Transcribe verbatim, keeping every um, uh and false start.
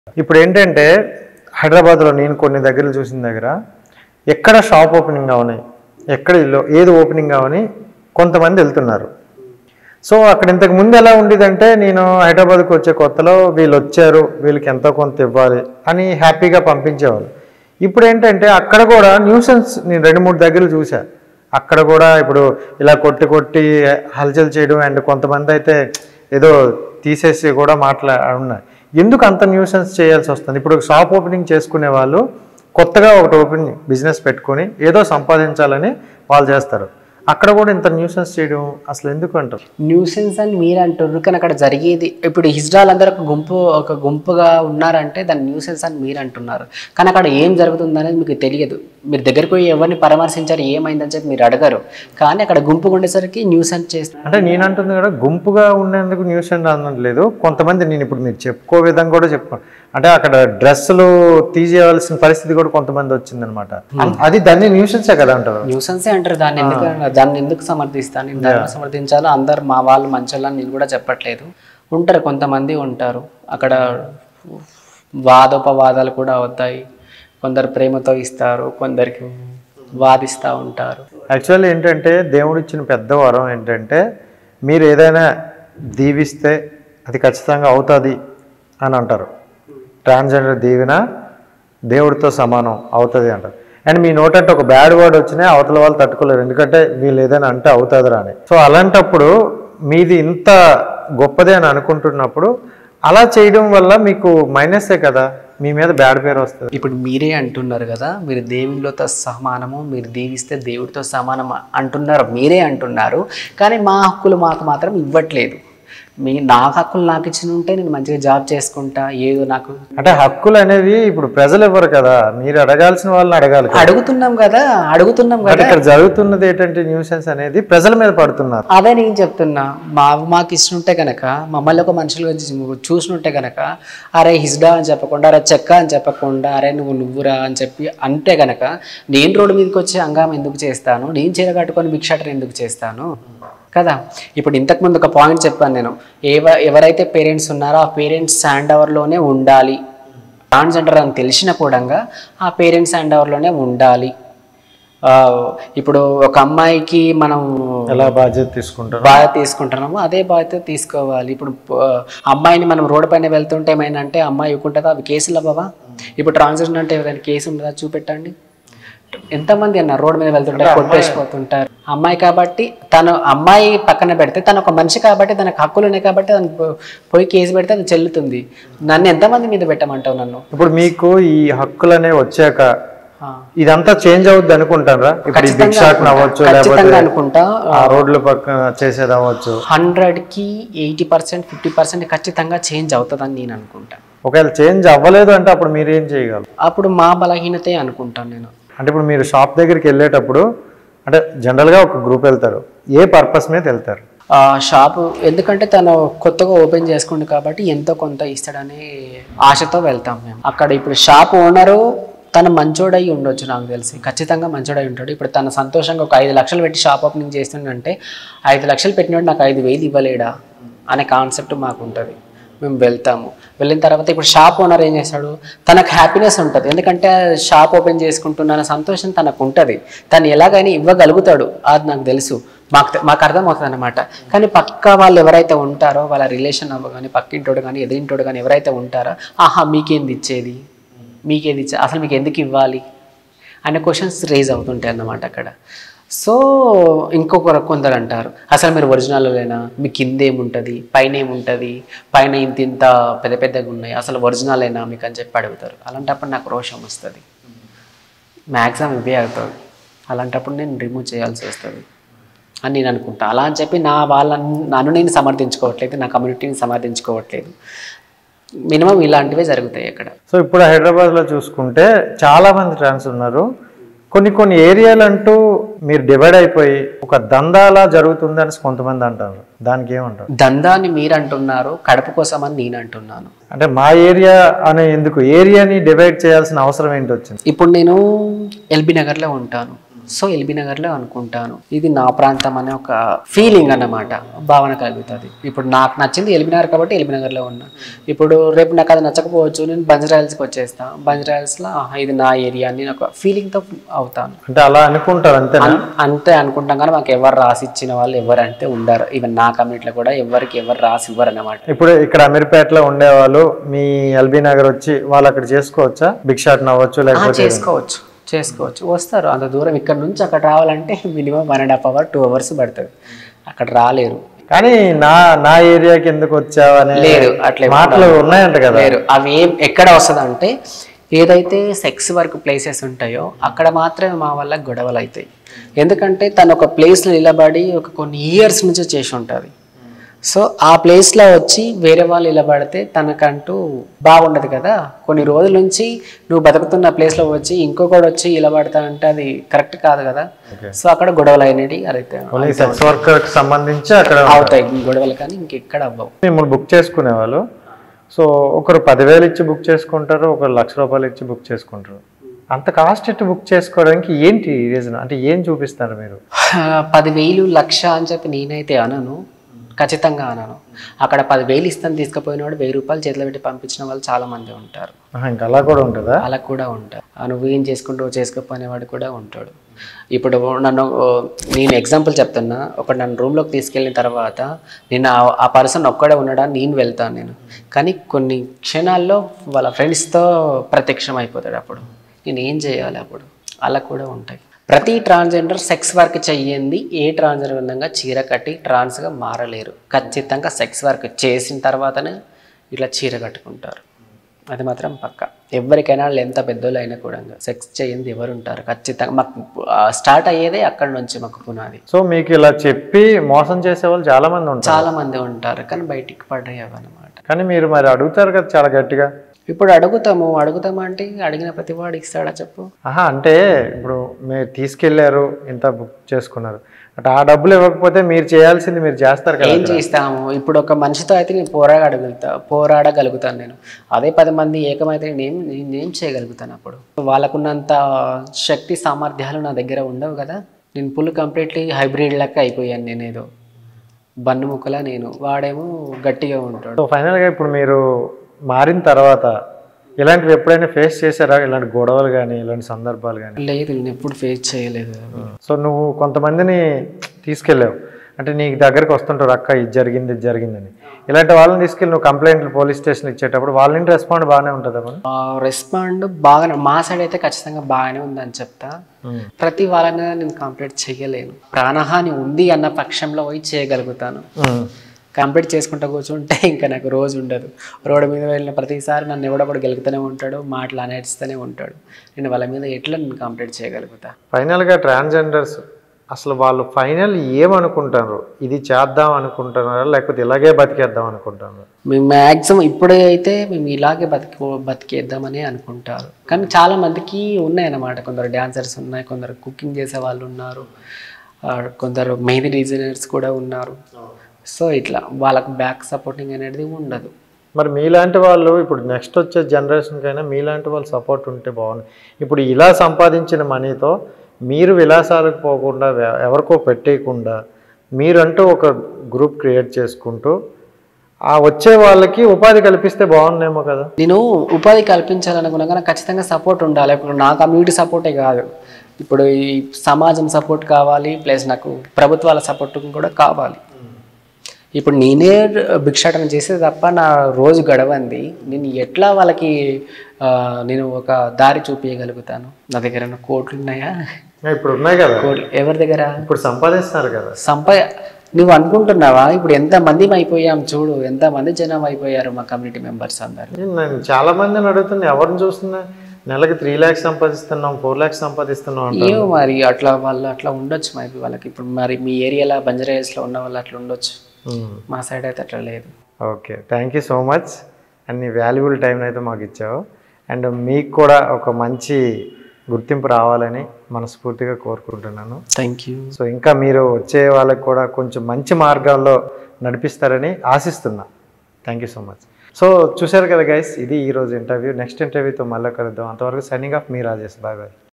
ఇప్పుడు ఏంటంటే హైదరాబాద్లో నేను కొన్ని దగ్గరలు చూసిన దగ్గర ఎక్కడ షాప్ ఓపెనింగ్ అవని ఎక్కడ ఇల్లు ఏది ఓపెనింగ్ అవని కొంతమంది వెళ్తున్నారు. సో అక్కడ ఇంతకు ముందు ఎలా ఉండేదంటే నేను హైదరాబాద్కి వచ్చే కొత్తలో వీళ్ళు వచ్చారు వీళ్ళకి ఎంతో కొంత ఇవ్వాలి అని హ్యాపీగా పంపించేవాళ్ళు. ఇప్పుడు ఏంటంటే అక్కడ కూడా న్యూసెన్స్ నేను రెండు మూడు దగ్గరలు చూసా. అక్కడ కూడా ఇప్పుడు ఇలా కొట్టి కొట్టి హల్చల్ చేయడం అండ్ కొంతమంది అయితే ఏదో తీసేసి కూడా మాట్లా ఉన్నాయి. ఎందుకు అంత న్యూసెన్స్ చేయాల్సి వస్తుంది? ఇప్పుడు షాప్ ఓపెనింగ్ చేసుకునే వాళ్ళు కొత్తగా ఒకటి ఓపెన్ బిజినెస్ పెట్టుకొని ఏదో సంపాదించాలని వాళ్ళు చేస్తారు. అక్కడ కూడా ఇంత న్యూసెన్స్ చేయడం అసలు ఎందుకు అంటారు? న్యూసెన్స్ అని మీరు అంటారు, కానీ అక్కడ జరిగేది ఇప్పుడు హిజ్రాల్ అందరూ ఒక గుంపు ఒక గుంపుగా ఉన్నారంటే దాన్ని న్యూసెన్స్ అని మీరు అంటున్నారు. కానీ అక్కడ ఏం జరుగుతుంది అనేది మీకు తెలియదు. మీరు దగ్గరికి పోయి ఎవరిని పరామర్శించారు ఏమైందని చెప్పి మీరు అడగరు, కానీ అక్కడ గుంపుగా ఉండేసరికి న్యూసెన్స్ చేస్తారు. అంటే నేను అంటుంది కూడా గుంపుగా ఉండేందుకు న్యూసెన్స్ అనట్లేదు. కొంతమంది నేను ఇప్పుడు మీరు చెప్పుకో విధంగా కూడా చెప్పుకోండి అంటే అక్కడ డ్రెస్సులు తీసేయవలసిన పరిస్థితి కూడా కొంతమంది వచ్చిందనమాట. అది దాన్ని న్యూసెన్సే కదా అంటారు? న్యూసెన్సే అంటారు. దాన్ని ఎందుకు దాన్ని ఎందుకు సమర్థిస్తాను? నేను దాన్ని సమర్థించాలో అందరు మా వాళ్ళు మంచోళ్ళని నేను కూడా చెప్పట్లేదు. ఉంటారు కొంతమంది ఉంటారు అక్కడ, వాదోపవాదాలు కూడా అవుతాయి. కొందరు ప్రేమతో ఇస్తారు, కొందరికి వాదిస్తూ ఉంటారు. యాక్చువల్లీ ఏంటంటే దేవుడు ఇచ్చిన పెద్ద వరం ఏంటంటే మీరు ఏదైనా దీవిస్తే అది ఖచ్చితంగా అవుతుంది అని అంటారు. ట్రాన్స్జెండర్ దీవెన దేవుడితో సమానం అవుతుంది అంటారు. అండ్ మీ నోటంటే ఒక బ్యాడ్ వర్డ్ వచ్చినా అవతల వాళ్ళు తట్టుకోలేరు, ఎందుకంటే వీళ్ళు ఏదైనా అంటే అవుతుందిరా అని. సో అలాంటప్పుడు మీది ఇంత గొప్పదే అని అనుకుంటున్నప్పుడు అలా చేయడం వల్ల మీకు మైనసే కదా, మీ మీద బ్యాడ్ పేరు వస్తుంది. ఇప్పుడు మీరే అంటున్నారు కదా, మీరు దేవునితో సమానము, మీరు దీవిస్తే దేవుడితో సమానం అంటున్నారు, మీరే అంటున్నారు. కానీ మా హక్కులు మాకు మాత్రం ఇవ్వట్లేదు. మీ నా హక్కులు నాకు ఇచ్చిన ఉంటే నేను మంచిగా జాబ్ చేసుకుంటా. ఏదో నాకు అంటే హక్కులు అనేవి ఇప్పుడు ప్రజలు ఇవ్వరు కదా, మీరు అడగాల్సిన వాళ్ళని అడగాలి. అడుగుతున్నాం కదా అడుగుతున్నాం కదా ఇక్కడ జరుగుతున్నది ఏంటంటే న్యూసెన్స్ అనేది ప్రజల మీద పడుతున్నారు. అదే నేను చెప్తున్నా. మా మాకు ఇష్టం కనుక మమ్మల్ని ఒక మనుషులుగా చూసినట్టే కనుక అరే హిజ్డా అని చెప్పకుండా, అరే చెక్క అని చెప్పకుండా, అరే నువ్వు నువ్వురా అని చెప్పి అంటే కనుక నేను రోడ్డు మీదకి వచ్చి హంగామా ఎందుకు చేస్తాను? నేను చీర కట్టుకొని భిక్షాటన ఎందుకు చేస్తాను కదా? ఇప్పుడు ఇంతకుముందు ఒక పాయింట్ చెప్పాను నేను, ఎవ ఎవరైతే పేరెంట్స్ ఉన్నారో ఆ పేరెంట్స్ హ్యాండ్ ఓవర్లోనే ఉండాలి. ట్రాన్స్జెండర్ అని తెలిసిన కూడా ఆ పేరెంట్స్ హ్యాండ్ ఓవర్లోనే ఉండాలి. ఇప్పుడు ఒక అమ్మాయికి మనం ఎలా బాధ్యత తీసుకుంటాం బాధ్యత తీసుకుంటున్నామో అదే బాధ్యత తీసుకోవాలి. ఇప్పుడు అమ్మాయిని మనం రోడ్డు పైన వెళ్తుంటే ఏమైందంటే అమ్మాయి ఇవ్వకుంటుందా? అవి కేసులు అవ్వవా? ఇప్పుడు ట్రాన్స్జెండర్ అంటే ఏదైనా కేసు ఉంటుందా? చూపెట్టండి. ఎంతమంది అన్నారు రోడ్డు మీద వెళ్తుంటారు, కొట్టేసిపోతుంటారు. అమ్మాయి కాబట్టి తను అమ్మాయి పక్కన పెడితే తను ఒక మనిషి కాబట్టి తనకు హక్కులు ఉన్నాయి కాబట్టి తను పోయి కేసు పెడితే అది చెల్లుతుంది. నన్ను ఎంతమంది మీద పెట్టమంటావు నన్ను? ఇప్పుడు మీకు ఈ హక్కులు అనేవి వచ్చాక ఇదంతా చేంజ్ అవుద్ది అనుకుంటారా? ఇప్పుడు భిక్షాటన అవ్వచ్చు, లేకపోతే అనుకుంటా రోడ్ల పక్కన చేసేది అవ్వచ్చు. హండ్రెడ్ కి ఎయిటీ పర్సెంట్ ఫిఫ్టీ పర్సెంట్ ఖచ్చితంగా చేంజ్ అవుతుందని నేను అనుకుంటా. ఒకవేళ చేంజ్ అవ్వలేదు అంటే అప్పుడు మీరు ఏం చేయగలరు? అప్పుడు మా బలహీనతే అనుకుంటాను నేను. అంటే ఇప్పుడు మీరు షాప్ దగ్గరికి వెళ్ళేటప్పుడు అంటే జనరల్గా ఒక గ్రూప్ వెళ్తారు, ఏ పర్పస్ మీద వెళ్తారు? షాపు ఎందుకంటే తను కొత్తగా ఓపెన్ చేసుకుంది కాబట్టి ఎంతో కొంత ఇస్తాడనే ఆశతో వెళ్తాం మేము. అక్కడ ఇప్పుడు షాప్ ఓనరు తన మంచోడై ఉండొచ్చు, నాకు తెలిసి ఖచ్చితంగా మంచోడై ఉంటాడు. ఇప్పుడు తన సంతోషంగా ఒక ఐదు లక్షలు పెట్టి షాప్ ఓపెనింగ్ చేస్తుందంటే ఐదు లక్షలు పెట్టినట్టు నాకు ఐదు వేలు ఇవ్వలేడా అనే కాన్సెప్ట్ మాకు ఉంటుంది. మేము వెళ్తాము. వెళ్ళిన తర్వాత ఇప్పుడు షాప్ ఓనర్ ఏం చేస్తాడు, తనకు హ్యాపీనెస్ ఉంటుంది. ఎందుకంటే షాప్ ఓపెన్ చేసుకుంటున్న సంతోషం తనకు ఉంటుంది. తను ఎలాగైనా ఇవ్వగలుగుతాడు, అది నాకు తెలుసు, మాకు మాకు అర్థమవుతుంది అనమాట. కానీ పక్క వాళ్ళు ఎవరైతే ఉంటారో వాళ్ళ రిలేషన్ అవ్వ కానీ పక్కింటోడు కానీ ఎదిరింటోడు కానీ ఎవరైతే ఉంటారో ఆహా మీకేంది ఇచ్చేది, మీకేది ఇచ్చే అసలు మీకు ఎందుకు ఇవ్వాలి అనే క్వశ్చన్స్ రేజ్ అవుతుంటాయి అన్నమాట అక్కడ. సో ఇంకొకరు కొందరు అంటారు అసలు మీరు ఒరిజినల్లేనా, మీ కింద ఏముంటుంది పైన ఏముంటుంది, పైన ఇంత ఇంత పెద్ద పెద్దగా ఉన్నాయి, అసలు ఒరిజినలేనా మీకు అని చెప్పి అడుగుతారు. అలాంటప్పుడు నాకు రోషం వస్తుంది, మ్యాక్సిమం ఇవే అవుతుంది. అలాంటప్పుడు నేను రిమూవ్ చేయాల్సి వస్తుంది అని నేను అనుకుంటా. అలా అని చెప్పి నా వాళ్ళని నన్ను నేను సమర్థించుకోవట్లేదు, నా కమ్యూనిటీని సమర్థించుకోవట్లేదు. మినిమం ఇలాంటివే జరుగుతాయి అక్కడ. సో ఇప్పుడు హైదరాబాద్లో చూసుకుంటే చాలామంది ట్రాన్స్ ఉన్నారు. కొన్ని కొన్ని ఏరియాలు అంటూ మీరు డివైడ్ అయిపోయి ఒక దందాలా జరుగుతుందని కొంతమంది అంటారు, దానికి ఏమంటారు? దందాన్ని మీరు అంటున్నారు, కడుపు కోసం అని నేను అంటున్నాను. అంటే మా ఏరియా అనే ఎందుకు ఏరియాని డివైడ్ చేయాల్సిన అవసరం ఏంటి వచ్చింది? ఇప్పుడు నేను ఎల్బీ నగర్లో ఉంటాను, సో ఎల్బీ నగర్లో అనుకుంటాను ఇది నా ప్రాంతం అనే ఒక ఫీలింగ్ అన్నమాట, భావన కలుగుతుంది. ఇప్పుడు నాకు నచ్చింది ఎల్బీ నగర్ కాబట్టి ఎల్బీ నగర్లో ఉన్నా. ఇప్పుడు రేపు నాకు అది నచ్చకపోవచ్చు, నేను బంజరాయిల్స్కి వచ్చేస్తాను. బంజరాయిల్స్లో ఇది నా ఏరియా అని నేను ఒక ఫీలింగ్తో అవుతాను. అంటే అలా అనుకుంటారు అంతే అంతే అనుకుంటాం. కానీ మాకు ఎవరు రాసి ఇచ్చిన వాళ్ళు ఎవరు అంటే ఉండరు. ఈవెన్ నా కమ్యూనిటీలో కూడా ఎవరికి ఎవరు రాసి ఇవ్వరు అన్నమాట. ఇప్పుడు ఇక్కడ అమీర్పేటలో ఉండేవాళ్ళు మీ ఎల్బీ నగర్ వచ్చి వాళ్ళు అక్కడ చేసుకోవచ్చా? భిక్షాటన అవ్వచ్చు లేకపోతే చేసుకోవచ్చు చేసుకోవచ్చు వస్తారు. అంత దూరం ఇక్కడ నుంచి అక్కడ రావాలంటే minimum one and half hour two hours పడుతుంది. అక్కడ రాలేరు. కానీ నా నా ఏరియాకి ఎందుకు వచ్చావు అనే లేదు అట్లా మాటలు ఉన్నాయంట కదా. లేరు. అవి ఏం ఎక్కడ వస్తుంది అంటే ఏదైతే సెక్స్ వర్క్ ప్లేసెస్ ఉంటాయో అక్కడ మాత్రమే మా వల్ల గొడవలు అవుతాయి. ఎందుకంటే తను ఒక ప్లేస్లో నిలబడి ఒక కొన్ని ఇయర్స్ నుంచి చేసి ఉంటుంది. సో ఆ ప్లేస్లో వచ్చి వేరే వాళ్ళు నిలబడితే తనకంటూ బాగుండదు కదా. కొన్ని రోజుల నుంచి నువ్వు బతుకుతున్న ప్లేస్లో వచ్చి ఇంకొకటి వచ్చి నిలబడతా అంటే అది కరెక్ట్ కాదు కదా. సో అక్కడ గొడవలు అయినవి అదైతే సెక్స్ వర్కర్ కి సంబంధించి అక్కడ అవుతాయి గొడవలు, కానీ ఇంకెక్కడ అవ్వవు. మిమ్మల్ని బుక్ చేసుకునే వాళ్ళు సో ఒకరు పదివేలు ఇచ్చి బుక్ చేసుకుంటారు, ఒకరు లక్ష రూపాయలు ఇచ్చి బుక్ చేసుకుంటారు. అంత కాస్ట్ ఇట్టి బుక్ చేసుకోవడానికి ఏంటి రీజన్? అంటే ఏం చూపిస్తారు మీరు? పదివేలు లక్ష అని చెప్పి నేనైతే అనను, ఖచ్చితంగా అనను. అక్కడ పదివేలు ఇస్తాను తీసుకుపోయినవాడు వెయ్యి రూపాయలు చేతిలో పెట్టి పంపించిన వాళ్ళు చాలా మంది ఉంటారు. ఇంకా అలా కూడా ఉంటుందా? అలా కూడా ఉంటారు. నువ్వు ఏం చేసుకుంటూ చేసుకుపోయినవాడు కూడా ఉంటాడు. ఇప్పుడు నన్ను నేను ఎగ్జాంపుల్ చెప్తున్నా, ఒకటి నన్ను రూమ్లోకి తీసుకెళ్ళిన తర్వాత నేను ఆ పర్సన్ ఒక్కడే ఉన్నాడని నేను వెళ్తాను నేను, కానీ కొన్ని క్షణాల్లో వాళ్ళ ఫ్రెండ్స్తో ప్రత్యక్షం అయిపోతాడు. అప్పుడు నేను ఏం చేయాలి? అప్పుడు అలా కూడా ఉంటాయి. ప్రతి ట్రాన్స్జెండర్ సెక్స్ వర్క్ చెయ్యింది ఏ ట్రాన్స్జెండర్ విధంగా చీర కట్టి ట్రాన్స్గా మారలేరు. ఖచ్చితంగా సెక్స్ వర్క్ చేసిన తర్వాతనే ఇట్లా చీర కట్టుకుంటారు. అది మాత్రం పక్క. ఎవరికైనా ఎంత పెద్దోళ్ళు అయినా కూడా సెక్స్ చేయండి ఎవరు ఉంటారు ఖచ్చితంగా. మాకు స్టార్ట్ అయ్యేదే అక్కడ నుంచి మాకు పునాది. సో మీకు ఇలా చెప్పి మోసం చేసే వాళ్ళు చాలా మంది ఉంటారు. చాలా మంది ఉంటారు కానీ బయటికి పడేయవు అనమాట. కానీ మీరు మరి అడుగుతారు కదా చాలా గట్టిగా. ఇప్పుడు అడుగుతాము అడుగుతాము అంటే అడిగిన ప్రతి వాడు ఇస్తాడా చెప్పు? ఆహా, అంటే ఇప్పుడు మీరు తీసుకెళ్లారు, ఇంత బుక్ చేసుకున్నారు, అంటే ఆ డబ్బులు ఇవ్వకపోతే మీరు చేయాల్సింది మీరు చేస్తారు కదా. ఏం చేస్తాము? ఇప్పుడు ఒక మనిషితో అయితే నేను పోరాడగలుగుతా పోరాడగలుగుతాను నేను. అదే పది మంది ఏకమైతే నేను నేనేం చేయగలుగుతాను? అప్పుడు వాళ్ళకున్నంత శక్తి సామర్థ్యాలు నా దగ్గర ఉండవు కదా. నేను ఫుల్ కంప్లీట్లీ హైబ్రిడ్ లెక్క అయిపోయాను. నేను ఏదో బన్ను ముక్కలా, నేను వాడేమో గట్టిగా ఉంటాడు. సో ఫైనల్గా ఇప్పుడు మీరు మారిన తర్వాత ఇలాంటివి ఎప్పుడైనా ఫేస్ చేశారా? ఇలాంటి గొడవలు కానీ ఇలాంటి సందర్భాలు కానీ? లేదు, నేను ఎప్పుడు ఫేస్ చేయలేదు. సో నువ్వు కొంతమందిని తీసుకెళ్ళావు అంటే నీకు దగ్గరికి వస్తుంటారు, అక్క ఇది జరిగింది ఇది జరిగిందని. ఇలాంటి వాళ్ళని తీసుకెళ్ళి నువ్వు కంప్లైంట్లు పోలీస్ స్టేషన్ ఇచ్చేటప్పుడు వాళ్ళ నుండి రెస్పాండ్ బాగానే ఉంటుంది? రెస్పాండ్ బాగానే, మా సైడ్ అయితే ఖచ్చితంగా బాగానే ఉందని చెప్తా. ప్రతి వాళ్ళని నేను కంప్లైంట్ చేయలేను. ప్రాణహాని ఉంది అన్న పక్షంలో పోయి చేయగలుగుతాను. కంప్లీట్ చేసుకుంటూ కూర్చుంటే ఇంకా నాకు రోజు ఉండదు. రోడ్డు మీద వెళ్ళిన ప్రతిసారి నన్ను ఎవడొకడు గెలుగుతూనే ఉంటాడు, మాటలు అనేస్తూనే ఉంటాడు. నేను వాళ్ళ మీద ఎట్లా నేను కంప్లీట్ చేయగలుగుతా? ఫైనల్గా ట్రాన్స్జెండర్స్ అసలు వాళ్ళు ఫైనల్ ఏమనుకుంటారు? ఇది చేద్దాం అనుకుంటున్నారా లేకపోతే ఇలాగే బతికేద్దాం అనుకుంటున్నారు? మేము మ్యాక్సిమం ఇప్పుడే అయితే మేము ఇలాగే బతికి బతికేద్దామని అనుకుంటారు. కానీ చాలా మందికి ఉన్నాయన్నమాట. కొందరు డ్యాన్సర్స్ ఉన్నాయి, కొందరు కుకింగ్ చేసే వాళ్ళు ఉన్నారు, కొందరు మెహందీ డిజైనర్స్ కూడా ఉన్నారు. సో ఇట్లా వాళ్ళకు బ్యాక్ సపోర్టింగ్ అనేది ఉండదు. మరి మీలాంటి వాళ్ళు ఇప్పుడు నెక్స్ట్ వచ్చే జనరేషన్కైనా మీలాంటి వాళ్ళు సపోర్ట్ ఉంటే బాగుంది. ఇప్పుడు ఇలా సంపాదించిన మనీతో మీరు విలాసాలకు పోకుండా ఎవరికో పెట్టేయకుండా మీరంటూ ఒక గ్రూప్ క్రియేట్ చేసుకుంటూ ఆ వచ్చే వాళ్ళకి ఉపాధి కల్పిస్తే బాగుందేమో కదా. నేను ఉపాధి కల్పించాలనుకున్నా కానీ ఖచ్చితంగా సపోర్ట్ ఉండాలి. ఇప్పుడు నా కమ్యూనిటీ సపోర్టే కాదు, ఇప్పుడు ఈ సమాజం సపోర్ట్ కావాలి, ప్లస్ నాకు ప్రభుత్వాల సపోర్ట్ కూడా కావాలి. ఇప్పుడు నేనే భిక్షాటన చేసే తప్ప నా రోజు గడవంది. నేను ఎట్లా వాళ్ళకి నేను ఒక దారి చూపించగలుగుతాను? నా దగ్గర కోట్లు ఉన్నాయా? ఇప్పుడు ఉన్నాయి కదా కోట్లు. ఎవరి దగ్గర? ఇప్పుడు సంపాదిస్తున్నారు కదా. సంపా నువ్వు అనుకుంటున్నావా? ఇప్పుడు ఎంతమంది అయిపోయాం చూడు, ఎంతమంది జనం అయిపోయారు మా కమ్యూనిటీ మెంబర్స్ అందరు. నేను చాలా మందిని అడుగుతున్నా, ఎవరిని చూస్తున్నా నెలకి త్రీ ల్యాక్స్ సంపాదిస్తున్నాం, ఫోర్ ల్యాక్స్ సంపాదిస్తున్నాం అంటే ఏమో మరి అట్లా వాళ్ళు అట్లా ఉండొచ్చు మైపి వాళ్ళకి. ఇప్పుడు మరి మీ ఏరియాలో బంజారాహిల్స్లో ఉన్న వాళ్ళు అట్లా ఉండొచ్చు, మా సైడ్ అయితే అట్లా లేదు. Okay, thank you so much. అన్ని వాల్యుబుల్ టైం అయితే మాకు ఇచ్చావు. అండ్ మీకు కూడా ఒక మంచి గుర్తింపు రావాలని మనస్ఫూర్తిగా కోరుకుంటున్నాను. Thank you. సో ఇంకా మీరు వచ్చే వాళ్ళకి కూడా కొంచెం మంచి మార్గాల్లో నడిపిస్తారని ఆశిస్తున్నా. Thank you so much. So చూశారు కదా గైస్, ఇది ఈరోజు ఇంటర్వ్యూ. నెక్స్ట్ ఇంటర్వ్యూతో మళ్ళీ కలుద్దాం. అంతవరకు సైనింగ్ ఆఫ్ మీ రాజేష్. Bye bye.